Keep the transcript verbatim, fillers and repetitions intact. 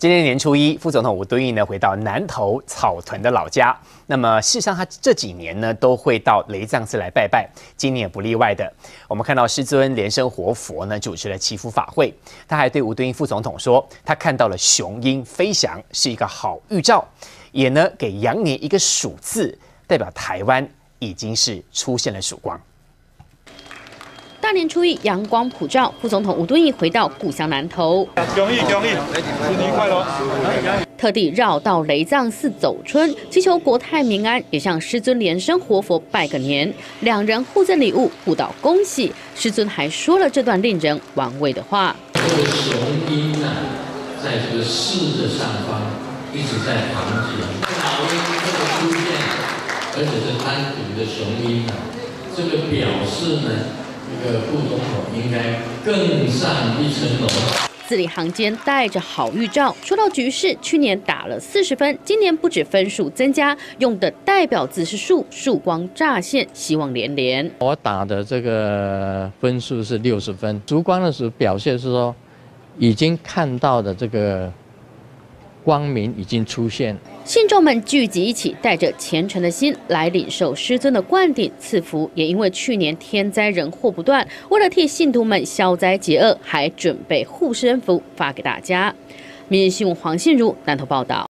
今年年初一，副总统吴敦义呢回到南投草屯的老家。那么，事实上他这几年呢都会到雷藏寺来拜拜，今年也不例外的。我们看到师尊莲生活佛呢主持了祈福法会，他还对吴敦义副总统说，他看到了雄鹰飞翔，是一个好预兆，也呢给羊年一个曙字，代表台湾已经是出现了曙光。 大年初一，阳光普照，副总统吴敦义回到故乡南投， 恭喜恭喜，新年快乐！ 特地绕到雷藏寺走春，祈求国泰民安，也向师尊莲生活佛拜个年。两人互赠礼物，互道恭喜。师尊还说了这段令人玩味的话： 这个雄鹰啊，在这个寺的上方一直在航行，老鹰这个出现，而且是单独的雄鹰啊，这个表示呢。 这个副总统应该更上一层楼。 字里行间带着好预兆。说到局势，去年打了四十分，今年不止分数增加，用的代表字是曙，曙光乍现，希望连连。 我打的这个分数是六十分，烛光的时候表现是说，已经看到的这个光明已经出现。 信众们聚集一起，带着虔诚的心来领受师尊的灌顶赐福。也因为去年天灾人祸不断，为了替信徒们消灾解厄，还准备护身符发给大家。民日新闻黄信如南投报道。